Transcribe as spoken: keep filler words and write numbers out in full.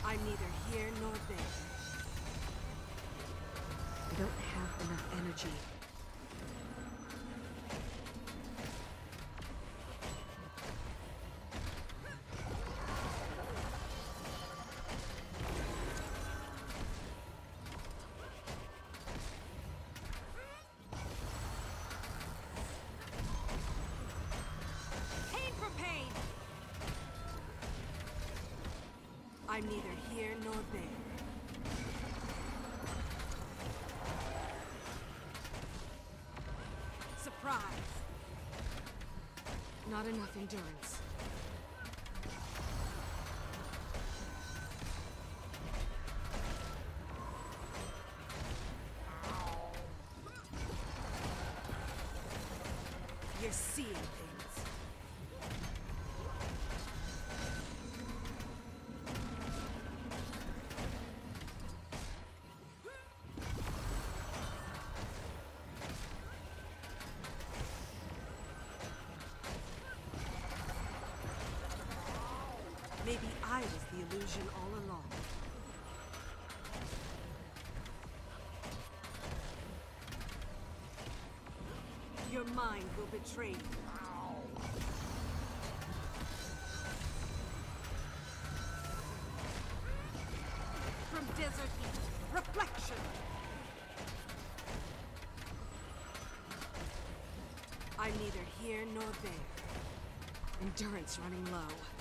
I'm neither here nor there. I don't have enough energy. I'm neither here nor there. Surprise! Not enough endurance. You're seeing things. Maybe I was the illusion all along. Your mind will betray you. From desert heat, reflection! I'm neither here nor there. Endurance running low.